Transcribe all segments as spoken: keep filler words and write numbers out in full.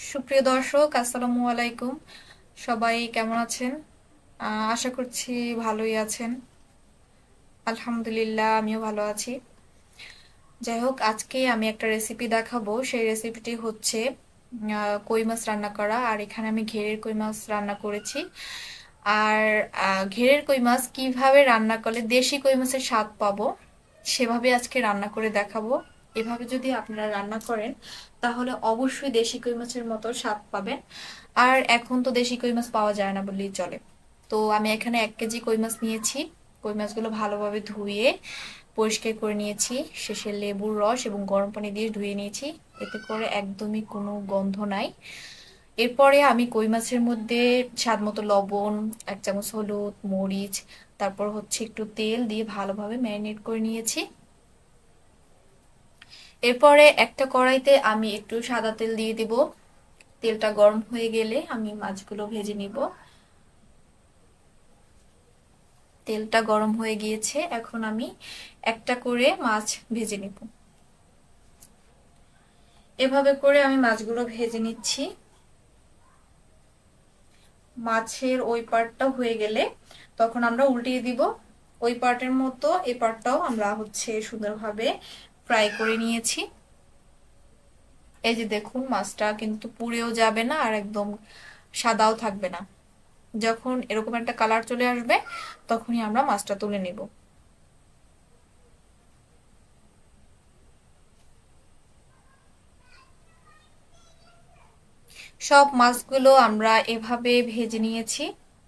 সুপ্রিয় দর্শক, আসসালামু আলাইকুম। সবাই কেমন আছেন? আহ, আশা করছি ভালোই আছেন। আলহামদুলিল্লাহ, আমিও ভালো আছি। যাই হোক, আজকে আমি একটা রেসিপি দেখাবো। সেই রেসিপিটি হচ্ছে আহ, কই মাছ রান্না করা। আর এখানে আমি ঘেরের কই মাছ রান্না করেছি। আর আহ, ঘেরের কই মাছ কিভাবে রান্না করলে দেশি কই মাছের স্বাদ পাবো সেভাবে আজকে রান্না করে দেখাবো। এভাবে যদি আপনারা রান্না করেন তাহলে অবশ্যই দেশি কই মাছের মতো স্বাদ পাবেন। আর এখন তো দেশি কই মাছ পাওয়া যায় না বললেই চলে। তো আমি এখানে এক কেজি কই মাছ নিয়েছি। কই মাছগুলো ভালোভাবে ধুয়ে পরিষ্কার করে নিয়েছি। শেষে লেবুর রস এবং গরম পানি দিয়ে ধুয়ে নিয়েছি। এতে করে একদমই কোনো গন্ধ নাই। এরপরে আমি কই মাছের মধ্যে স্বাদ মতো লবণ, এক চামচ হলুদ, মরিচ, তারপর হচ্ছে একটু তেল দিয়ে ভালোভাবে ম্যারিনেট করে নিয়েছি। এরপরে একটা কড়াইতে আমি একটু সাদা তেল দিয়ে দিব। তেলটা গরম হয়ে গেলে আমি মাছগুলো ভেজে নিব। তেলটা গরম হয়ে গিয়েছে, এখন আমি একটা করে মাছ ভেজে নিব। এভাবে করে আমি মাছগুলো ভেজে নিচ্ছি। মাছের ওই পার্টটা হয়ে গেলে তখন আমরা উল্টিয়ে দিব। ওই পার্টের মতো এই পার্টটাও আমরা হচ্ছে সুন্দরভাবে ফ্রাই করে নিয়েছি। এই যে দেখুন, মাছটা কিন্তু পুড়েও যাবে না আর একদম সাদাও থাকবে না। যখন এরকম একটা কালার চলে আসবে তখনই আমরা মাছটা তুলে নিব। সব মাছগুলো আমরা এভাবে ভেজে নিয়েছি।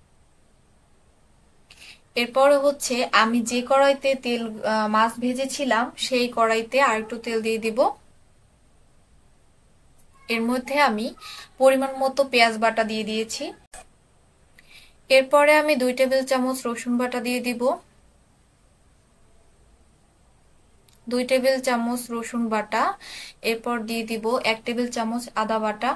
এরপর হচ্ছে আমি যে কড়াইতে তেল আহ, মাছ ভেজেছিলাম সেই কড়াইতে আর একটু তেল দিয়ে দিব। এর মধ্যে আমি পরিমাণ মতো পেঁয়াজ বাটা দিয়ে দিয়েছি। এরপরে আমি দুই টেবিল চামচ রসুন বাটা দিয়ে দিব। দুই টেবিল চামচ রসুন বাটা। এরপর দিয়ে দিব এক টেবিল চামচ আদা বাটা,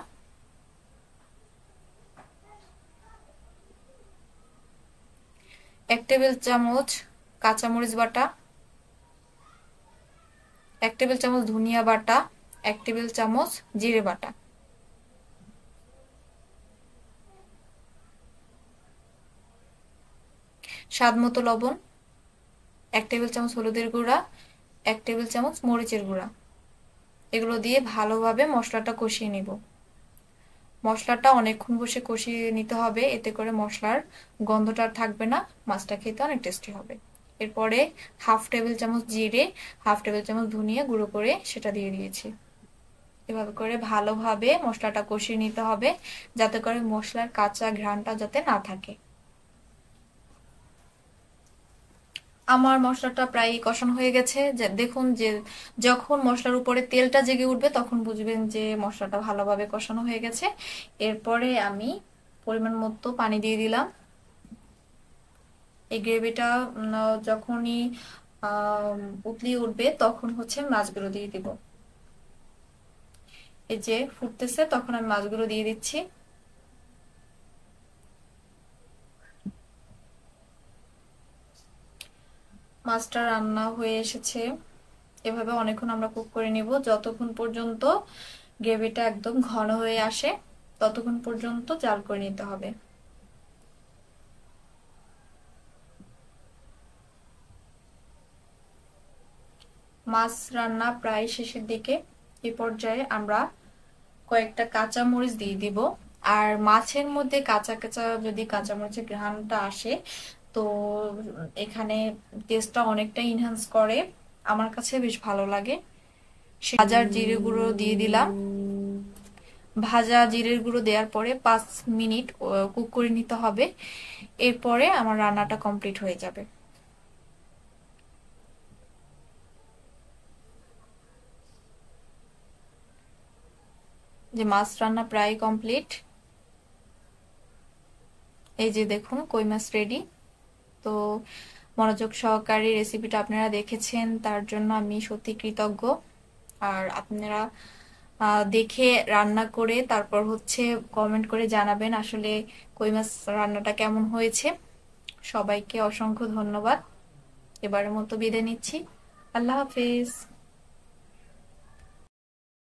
এক টেবিল চামচ কাঁচামরিচ বাটা, এক টেবিল চামচ ধনিয়া বাটা, এক টেবিল চামচ জিরে বাটা, স্বাদ মতো লবণ, এক টেবিল চামচ হলুদের গুঁড়া, এক টেবিল চামচ মরিচের গুঁড়া। এগুলো দিয়ে ভালোভাবে মশলাটা কষিয়ে নিব। মশলাটা অনেকক্ষণ বসে কষিয়ে নিতে হবে, এতে করে মশলার গন্ধটা আর থাকবে না, মাছটা খেতে অনেক টেস্টি হবে। এরপরে হাফ টেবিল চামচ জিরে, হাফ টেবিল চামচ ধনিয়া গুঁড়ো করে সেটা দিয়ে দিয়েছি। এভাবে করে ভালোভাবে মশলাটা কষিয়ে নিতে হবে, যাতে করে মশলার কাঁচা ঘ্রাণটা যাতে না থাকে। আমার মশলাটা প্রায় কষানো হয়ে গেছে। যে দেখুন, যে যখন মশলার উপরে তেলটা জেগে উঠবে তখন বুঝবেন যে মশলাটা ভালোভাবে কষানো হয়ে গেছে। এরপরে আমি পরিমাণ মতো পানি দিয়ে দিলাম। এই গ্রেভিটা যখনই আহ উতলি উঠবে তখন হচ্ছে মাছগুলো দিয়ে দিব। এই যে ফুটতেছে তখন আমি মাছগুলো দিয়ে দিচ্ছি। মাছটা রান্না হয়ে এসেছে। এভাবে অনেকক্ষণ আমরা কুক করে নিব, যতক্ষণ পর্যন্ত গ্রেভিটা একদম ঘন হয়ে আসে ততক্ষণ পর্যন্ত জাল করে নিতে হবে। মাছ রান্না প্রায় শেষের দিকে। এই পর্যায়ে আমরা কয়েকটা কাঁচা মরিচ দিয়ে দিব। আর মাছের মধ্যে কাঁচা কাঁচা যদি কাঁচা মরিচের ঘ্রাণটা আসে তো এখানে টেস্টটা অনেকটা ইনহ্যান্স করে, আমার কাছে বেশ ভালো লাগে। ভাজার জিরে গুঁড়ো দিয়ে দিলাম। ভাজা জিরের গুঁড়ো দেওয়ার পরে পাঁচ মিনিট কুক করে নিতে হবে। এরপরে আমার রান্নাটা কমপ্লিট হয়ে যাবে। যে মাছ রান্না প্রায় কমপ্লিট। এই যে দেখুন, কই মাছ রেডি। তো মনোযোগ সহকারে রেসিপিটা আপনারা দেখেছেন, তার জন্য আমি সত্যি কৃতজ্ঞ। আর আপনারা দেখে রান্না করে তারপর হচ্ছে কমেন্ট করে জানাবেন আসলে কই মাছ রান্নাটা কেমন হয়েছে। সবাইকে অসংখ্য ধন্যবাদ। এবারের মতো বিদায় নিচ্ছি। আল্লাহ হাফেজ।